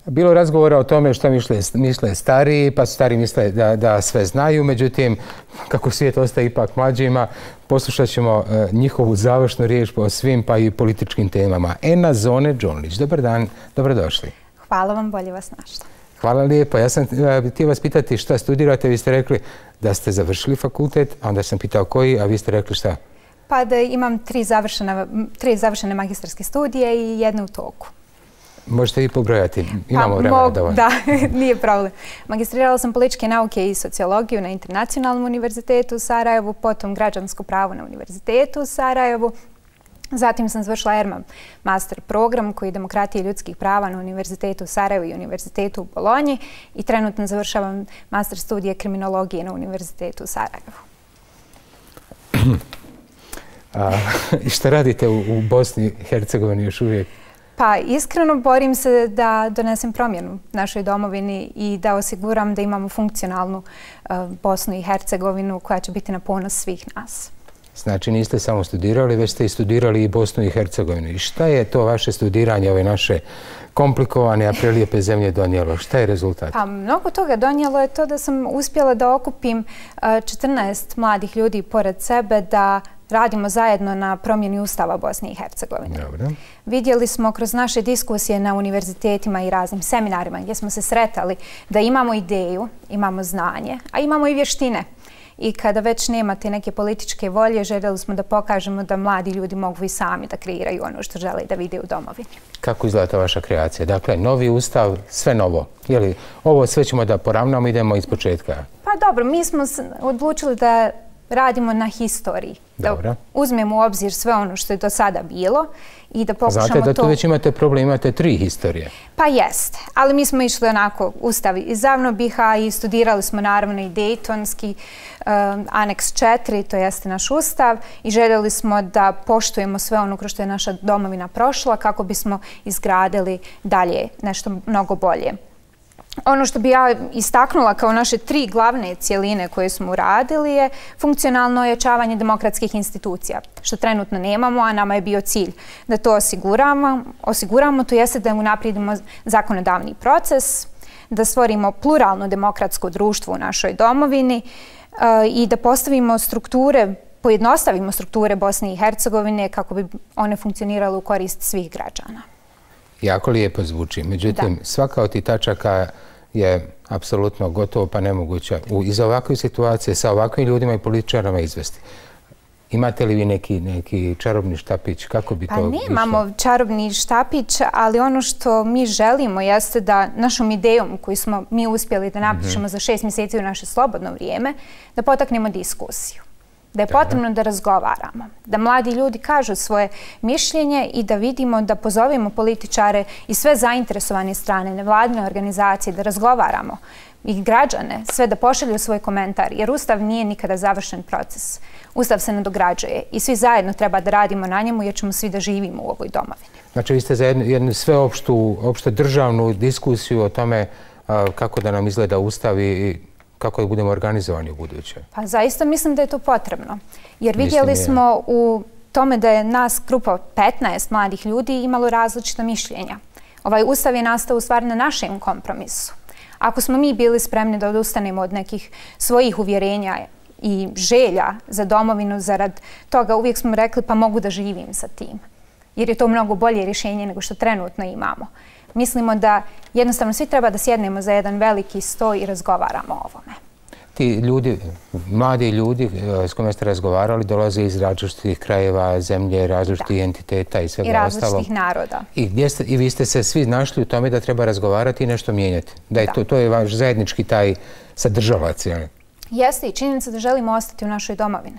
Bilo je razgovora o tome što misle stariji, pa stariji misle da sve znaju, međutim, kako svijet ostaje ipak mlađima, poslušat ćemo njihovu završnu riječ po svim pa i političkim temama. Ena Zone Đonlić, dobar dan, dobrodošli. Hvala vam, bolje vas našla. Hvala lijepo. Ja sam htio vas pitati šta studirate, vi ste rekli da ste završili fakultet, a onda sam pitao koji, a vi ste rekli šta? Pa da imam tri završene magistarske studije i jedne u toku. Možete i pobrojati, imamo vremena dovoljno. Da, nije problem. Magistrirala sam političke nauke i sociologiju na Internacionalnom univerzitetu u Sarajevu, potom građansko pravo na Univerzitetu u Sarajevu. Zatim sam završila ERMA master program koji je demokratija i ljudskih prava na Univerzitetu u Sarajevu i Univerzitetu u Bolonji i trenutno završavam master studije kriminologije na Univerzitetu u Sarajevu. I šta radite u Bosni i Hercegovini još uvijek? Pa iskreno borim se da donesem promjenu našoj domovini i da osiguram da imamo funkcionalnu Bosnu i Hercegovinu koja će biti na ponos svih nas. Znači niste samo studirali, već ste i studirali i Bosnu i Hercegovinu. I šta je to vaše studiranje, ove naše komplikovane, a prelijepe zemlje donijelo? Šta je rezultat? Pa mnogo toga donijelo je to da sam uspjela da okupim 14 mladih ljudi pored sebe da radimo zajedno na promjeni Ustava Bosne i Hercegovine. Dobro. Vidjeli smo kroz naše diskusije na univerzitetima i raznim seminarima gdje smo se sretali da imamo ideju, imamo znanje, a imamo i vještine. I kada već nemate neke političke volje, željeli smo da pokažemo da mladi ljudi mogu i sami da kreiraju ono što žele da vide u domovini. Kako izgleda ta vaša kreacija? Dakle, novi ustav, sve novo. Je li ovo sve ćemo da poravnamo, idemo iz početka? Pa dobro, mi smo odlučili da radimo na historiji. Da uzmemo u obzir sve ono što je do sada bilo i da pokušamo to... Znate da tu već imate problem, imate 3 historije. Pa jeste, ali mi smo išli onako ustav iz Zavnobiha i studirali smo naravno i Dejtonski aneks 4, to jeste naš ustav i željeli smo da poštujemo sve ono kroz što je naša domovina prošla kako bismo izgradili dalje nešto mnogo bolje. Ono što bi ja istaknula kao naše 3 glavne cjeline koje smo uradili je funkcionalno ojačavanje demokratskih institucija, što trenutno nemamo, a nama je bio cilj da to osiguramo, to jeste da unaprijedimo zakonodavni proces, da stvorimo pluralno demokratsko društvo u našoj domovini i da postavimo strukture, pojednostavimo strukture Bosne i Hercegovine kako bi one funkcionirale u korist svih građana. Jako lijepo zvuči. Međutim, svaka od tih tačaka je apsolutno gotovo pa nemoguća iz ovakve situacije sa ovakvim ljudima i političarama izvesti. Imate li vi neki čarobni štapić? Kako bi to išlo? Pa nemamo čarobni štapić, ali ono što mi želimo jeste da našom idejom koju smo mi uspjeli da napišemo za 6 mjeseci u naše slobodno vrijeme, da potaknemo diskusiju. Da je potrebno da razgovaramo, da mladi ljudi kažu svoje mišljenje i da vidimo da pozovemo političare i sve zainteresovane strane, nevladine organizacije, da razgovaramo i građane, sve da pošalju svoj komentar, jer Ustav nije nikada završen proces. Ustav se nadograđuje i svi zajedno treba da radimo na njemu jer ćemo svi da živimo u ovoj domovini. Znači vi ste za jednu sveopštu državnu diskusiju o tome kako da nam izgleda Ustav i kako da budemo organizovani u buduće? Pa zaista mislim da je to potrebno. Jer vidjeli smo u tome da je nas grupa 15 mladih ljudi imalo različita mišljenja. Ovaj ustav je nastao u stvari na našem kompromisu. Ako smo mi bili spremni da odustanemo od nekih svojih uvjerenja i želja za domovinu, zarad toga uvijek smo rekli pa mogu da živim sa tim. Jer je to mnogo bolje rješenje nego što trenutno imamo. Mislimo da jednostavno svi treba da sjednemo za jedan veliki sto i razgovaramo o ovome. Ti ljudi, mladi ljudi s kojima ste razgovarali dolaze iz različitih krajeva, zemlje, različitih entiteta i svega ostalo. I različitih naroda. I vi ste se svi našli u tome da treba razgovarati i nešto mijenjati. To je vaš zajednički taj sadržavac. Jeste i činjenica da želimo ostati u našoj domovini.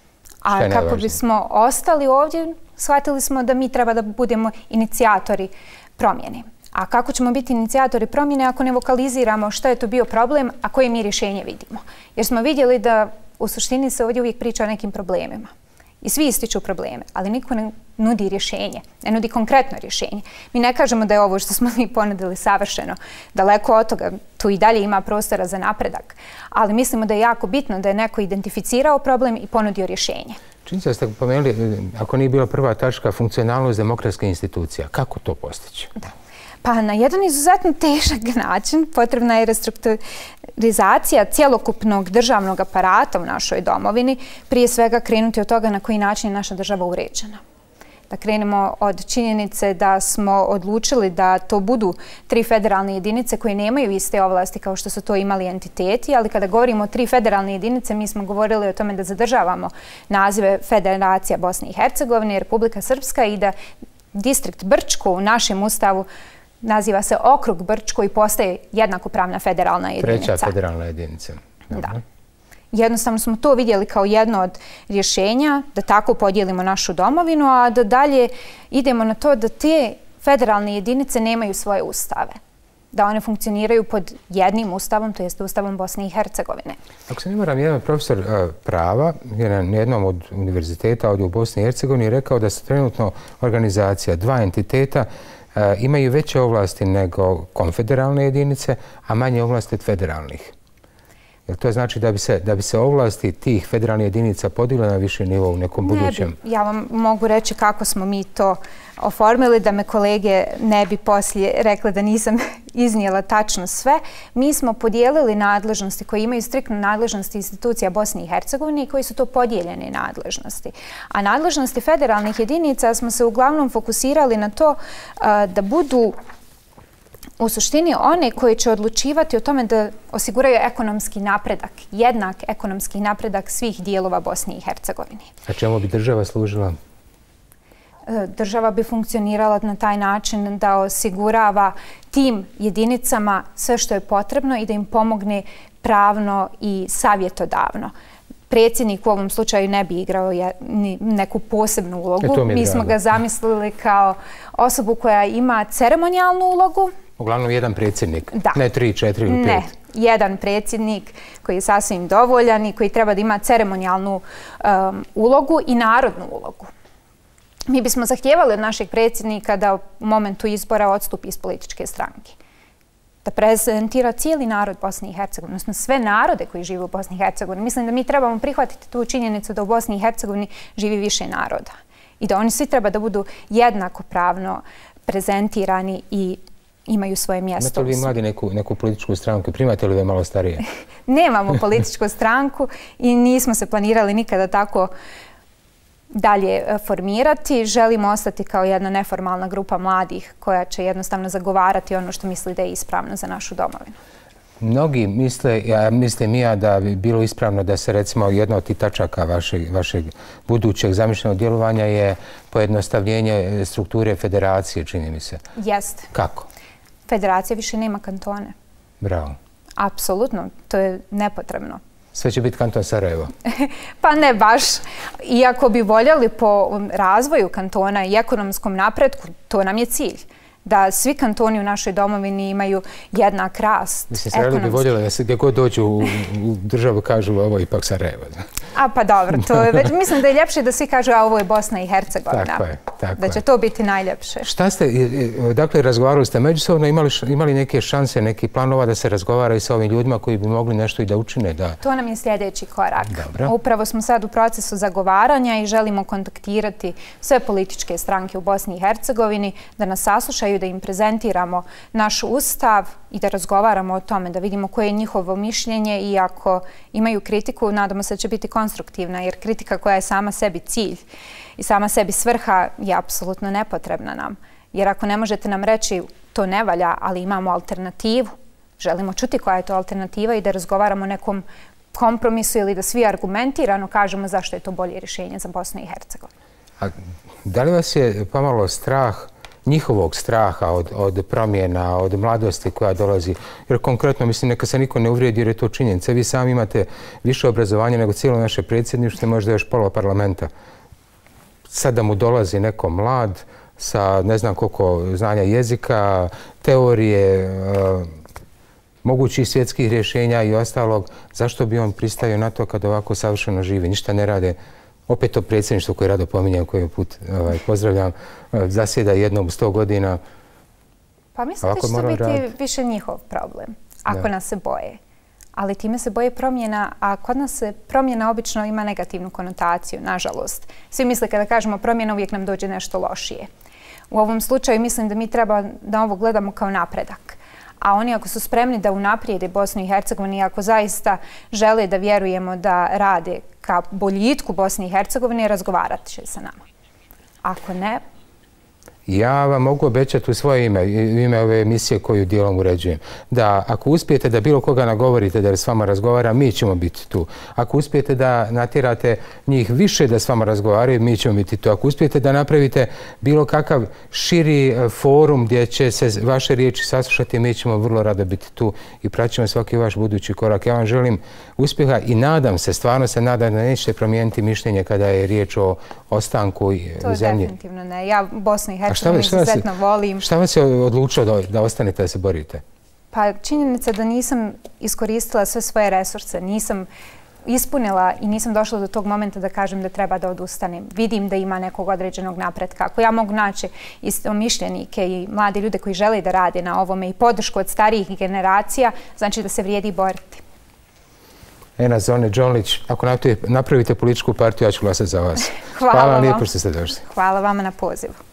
A kako bismo ostali ovdje, shvatili smo da mi treba da budemo inicijatori promjene. A kako ćemo biti inicijatori promjene ako ne vokaliziramo što je to bio problem, a koje mi rješenje vidimo? Jer smo vidjeli da u suštini se ovdje uvijek priča o nekim problemima. I svi ističu probleme, ali niko ne nudi rješenje, ne nudi konkretno rješenje. Mi ne kažemo da je ovo što smo mi ponudili savršeno. Daleko od toga, tu i dalje ima prostora za napredak. Ali mislimo da je jako bitno da je neko identificirao problem i ponudio rješenje. Čini se da ste pomenuli, ako nije bila prva tačka, funkcionalnost demokratske institucija. Kako to postići? Da. Pa na jedan izuzetno težak način potrebna je restrukturizacija cjelokupnog državnog aparata u našoj domovini, prije svega krenuti od toga na koji način je naša država uređena. Da krenemo od činjenice da smo odlučili da to budu 3 federalne jedinice koje nemaju iste ovlasti kao što su to imali entiteti, ali kada govorimo o 3 federalne jedinice, mi smo govorili o tome da zadržavamo nazive Federacija Bosne i Hercegovine, Republika Srpska i da distrikt Brčko u našem ustavu naziva se okrug Brčko i postaje jednakopravna federalna jedinica. 3. federalna jedinica. Da. Jednostavno smo to vidjeli kao jedno od rješenja, da tako podijelimo našu domovinu, a da dalje idemo na to da te federalne jedinice nemaju svoje ustave. Da one funkcioniraju pod jednim ustavom, to jest Ustavom Bosne i Hercegovine. Ako se ne varam, jedan profesor prava na jednom od univerziteta ovdje u Bosni i Hercegovini rekao da se trenutno organizacija 2 entiteta imaju veće ovlasti nego konfederalne jedinice, a manje ovlasti od federalnih. Jer to znači da bi se ovlasti tih federalnih jedinica podigla na više nivo u nekom budućem? Ja vam mogu reći kako smo mi to oformili, da me kolege ne bi poslije rekli da nisam iznijela tačno sve. Mi smo podijelili nadležnosti koje imaju striktno nadležnosti institucija Bosne i Hercegovine i koji su to podijeljene nadležnosti. A nadležnosti federalnih jedinica smo se uglavnom fokusirali na to da budu u suštini one koje će odlučivati o tome da osiguraju ekonomski napredak, jednak ekonomski napredak svih dijelova Bosne i Hercegovine. A čemu bi država služila? Država bi funkcionirala na taj način da osigurava tim jedinicama sve što je potrebno i da im pomogne pravno i savjetodavno. Predsjednik u ovom slučaju ne bi igrao neku posebnu ulogu. Mi smo ga zamislili kao osobu koja ima ceremonijalnu ulogu. Uglavnom jedan predsjednik, ne 3, 4 ili 5. Ne, jedan predsjednik koji je sasvim dovoljan i koji treba da ima ceremonijalnu ulogu i narodnu ulogu. Mi bismo zahtijevali od našeg predsjednika da u momentu izbora odstupi iz političke stranke. Da prezentira cijeli narod Bosne i Hercegovine, odnosno sve narode koji žive u Bosni i Hercegovini. Mislim da mi trebamo prihvatiti tu činjenicu da u Bosni i Hercegovini živi više naroda i da oni svi treba da budu jednakopravno prezentirani i imaju svoje mjesto. Imate li vi mladi neku političku stranku? Primate li vi malo starije? Nemamo političku stranku i nismo se planirali nikada tako dalje formirati. Želimo ostati kao jedna neformalna grupa mladih koja će jednostavno zagovarati ono što misli da je ispravno za našu domovinu. Mnogi misle, ja mislim i ja, da bi bilo ispravno da se recimo jedna od tih tačaka vašeg budućeg zamišljenog djelovanja je pojednostavljenje strukture federacije, čini mi se. Jeste. Kako? Federacija više nema kantone. Bravo. Apsolutno, to je nepotrebno. Sve će biti kanton Sarajevo. Pa ne baš. Iako bi voljeli po razvoju kantona i ekonomskom napretku, to nam je cilj. Da svi kantoni u našoj domovini imaju jednak rast. Mislim, Sarajevo bi voljeli da se gdje god dođu u državu kažu ovo je ipak Sarajevo. A pa dobro, to je već, mislim da je ljepše da svi kažu a ovo je Bosna i Hercegovina. Tako je, tako je. Da će to biti najljepše. Šta ste, dakle, razgovarali ste međusobno, imali neke šanse, neki planova da se razgovaraju sa ovim ljudima koji bi mogli nešto i da učine? To nam je sljedeći korak. Dobro. Upravo smo sad u procesu zagovaranja i želimo kontaktirati sve političke stranke u Bosni i Hercegovini da nas saslušaju, da im prezentiramo naš ustav i da razgovaramo o tome, da vidimo koje je njihovo mišljenje i ako imaju kritiku, nadamo se da će biti konstruktivna, jer kritika koja je sama sebi cilj i sama sebi svrha je apsolutno nepotrebna nam. Jer ako ne možete nam reći to ne valja, ali imamo alternativu, želimo čuti koja je to alternativa i da razgovaramo o nekom kompromisu ili da svi argumentirano kažemo zašto je to bolje rješenje za Bosnu i Hercegovinu. A da li vas je pomalo strah, njihovog straha od promjena, od mladosti koja dolazi? Jer konkretno, mislim, neka se niko ne uvrijedi jer je to činjenica. Vi sami imate više obrazovanja nego cijelo naše predsjedništvo, možda još pola parlamenta. Sad da mu dolazi neko mlad sa ne znam koliko znanja jezika, teorije, mogućih svjetskih rješenja i ostalog, zašto bi on pristao na to kad ovako savršeno živi, ništa ne rade? Opet to predsjedništvo koje rado pominjam, koji put pozdravljam, zasjeda jednom 100 godina. Pa mislim da će to biti više njihov problem, ako nas se boje. Ali time se boje promjena, a kod nas se promjena obično ima negativnu konotaciju, nažalost. Svi misle kada kažemo promjena uvijek nam dođe nešto lošije. U ovom slučaju mislim da mi treba da ovo gledamo kao napredak. A oni ako su spremni da unaprijede Bosnu i Hercegovinu i ako zaista žele da vjerujemo da rade ka boljitku Bosne i Hercegovine, razgovarat će sa nama. Ako ne... Ja vam mogu obećati u svoje ime, ime ove emisije koju dijelom uređujem, da ako uspijete da bilo koga nagovorite da s vama razgovara, mi ćemo biti tu. Ako uspijete da natjerate njih više da s vama razgovaraju, mi ćemo biti tu. Ako uspijete da napravite bilo kakav širi forum gdje će se vaše riječi saslušati, mi ćemo vrlo rado biti tu i praćimo svaki vaš budući korak. Ja vam želim uspjeha i nadam se, stvarno se nadam da nećete promijeniti mišljenje kada je riječ o ostanku u zemlji. To definitivno ne. Ja Bosnu i Hercegovinu izuzetno volim. Šta vas je odlučilo da ostanete, da se borite? Pa činjenica da nisam iskoristila sve svoje resurse, nisam ispunila i nisam došla do tog momenta da kažem da treba da odustanem. Vidim da ima nekog određenog napretka. Ako ja mogu naći istomišljenike i mlade ljude koji žele da rade na ovome i podršku od starijih generacija, znači da se vrijedi boriti. Ena Zone-Đonlić, ako napravite političku partiju, ja ću glasati za vas. Hvala vam lijepo što ste došli. Hvala vama na pozivu.